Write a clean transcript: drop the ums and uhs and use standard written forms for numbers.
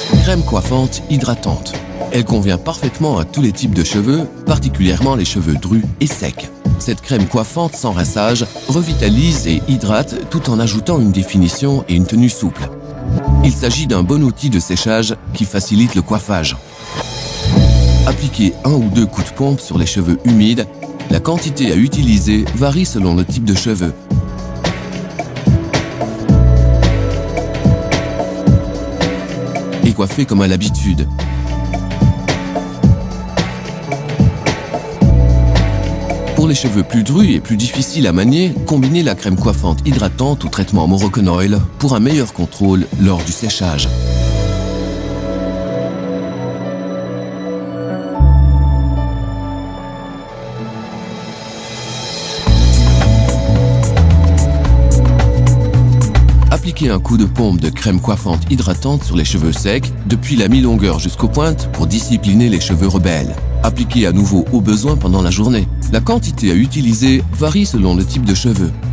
Crème coiffante hydratante. Elle convient parfaitement à tous les types de cheveux, particulièrement les cheveux drus et secs. Cette crème coiffante sans rinçage revitalise et hydrate tout en ajoutant une définition et une tenue souple. Il s'agit d'un bon outil de séchage qui facilite le coiffage. Appliquez 1 ou 2 coups de pompe sur les cheveux humides. La quantité à utiliser varie selon le type de cheveux. Et coiffez comme à l'habitude. Pour les cheveux plus drus et plus difficiles à manier, combinez la crème coiffante hydratante ou traitement Moroccan Oil pour un meilleur contrôle lors du séchage. Appliquez un coup de pompe de crème coiffante hydratante sur les cheveux secs, depuis la mi-longueur jusqu'aux pointes pour discipliner les cheveux rebelles. Appliquez à nouveau au besoin pendant la journée. La quantité à utiliser varie selon le type de cheveux.